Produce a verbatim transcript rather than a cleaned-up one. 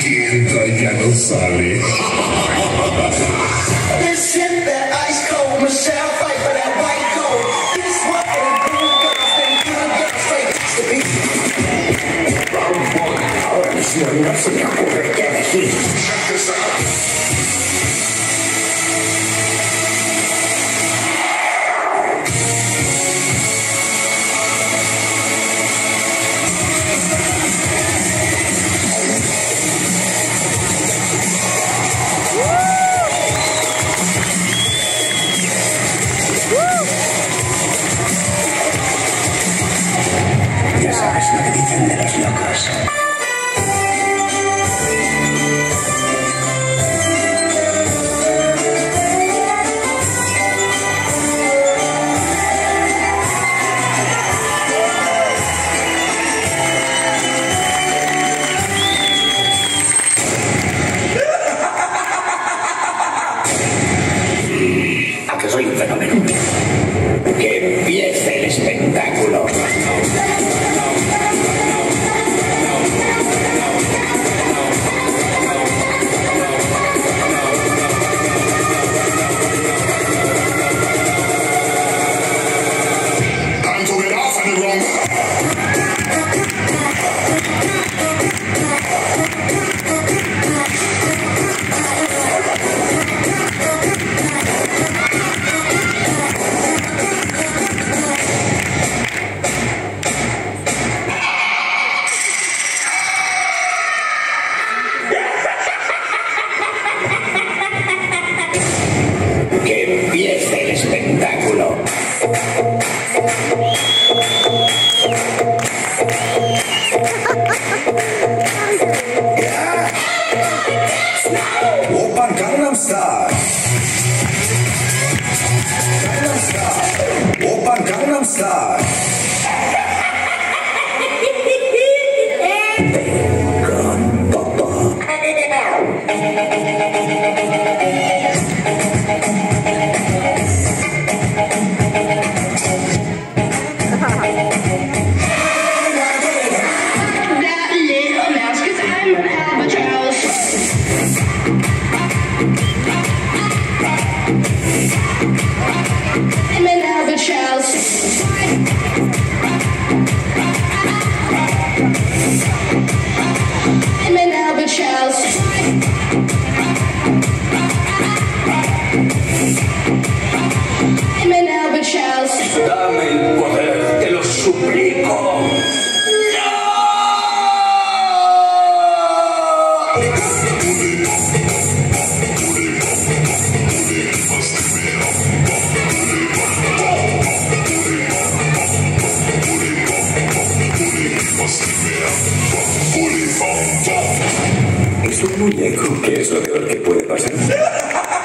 que entra y ya no sale. No se me ocurre qué elegir. Ya sabes lo que dicen de los locos. ¿A que soy un fenómeno? ¡Que empiece el espectáculo! ¡Que empiece el espectáculo! Oppan Gangnam Style. Gangnam Style. Oppan Gangnam Style. Con Popo. Dame el poder, te lo suplico. Es un muñeco. ¿Qué es lo peor que puede pasar?